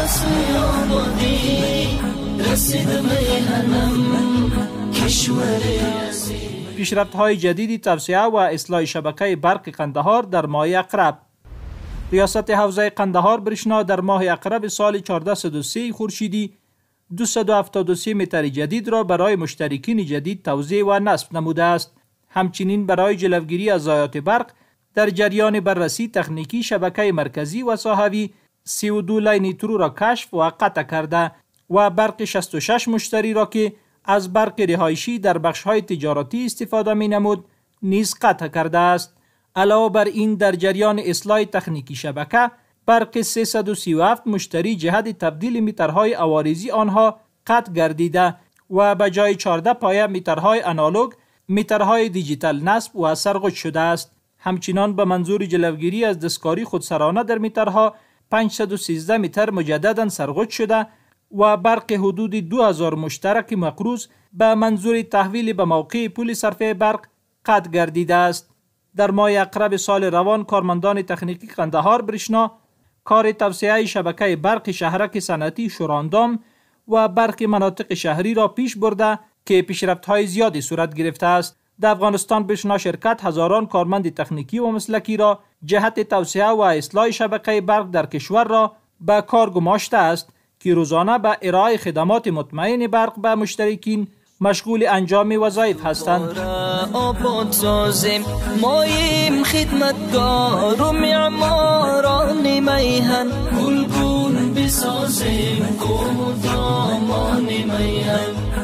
فصل آبادی رسید میهنم کشور عزیز. پیشرفت‌های جدیدی توسعه و اصلاح شبکه برق قندهار در ماه اقرب. ریاست حوزه قندهار برشنا در ماه اقرب سال 1403 خورشیدی 273 متر جدید را برای مشترکین جدید توزیع و نصب نموده است. همچنین برای جلوگیری از ضایعات برق در جریان بررسی تکنیکی شبکه مرکزی و ساحوی 32 لین ترو را کشف و قطع کرده و برق 66 مشتری را که از برق رهایشی در بخش‌های تجارتی استفاده می‌نمود نیز قطع کرده است. علاوه بر این در جریان اصلاح تکنیکی شبکه برق 337 مشتری جهت تبدیل میترهای عوارضی آنها قطع گردیده و به جای 14 پایه میترهای آنالوگ میترهای دیجیتال نصب و سرغوچ شده است. همچنان به منظور جلوگیری از دستکاری خودسرانه در میترها 513 متر مجددا سرغوچ شده و برق حدود 2000 مشترک مقروض به منظور تحویل به موقع پول صرفه برق قطع گردیده است. در ماه اقرب سال روان کارمندان تکنیکی قندهار برشنا کار توسعه شبکه برق شهرک صنعتی شوراندام و برق مناطق شهری را پیش برده که پیشرفت‌های زیادی صورت گرفته است. در افغانستان برشنا شرکت هزاران کارمند تکنیکی و مسلکی را جهت توسعه و اصلاح شبکه برق در کشور را به کار گماشته است که روزانه به ارائه خدمات مطمئن برق به مشترکین مشغول انجام وظایف هستند. آباد سازیم مایم خدمتگار و معماران میهن گلگون بسازیم گودامان میهن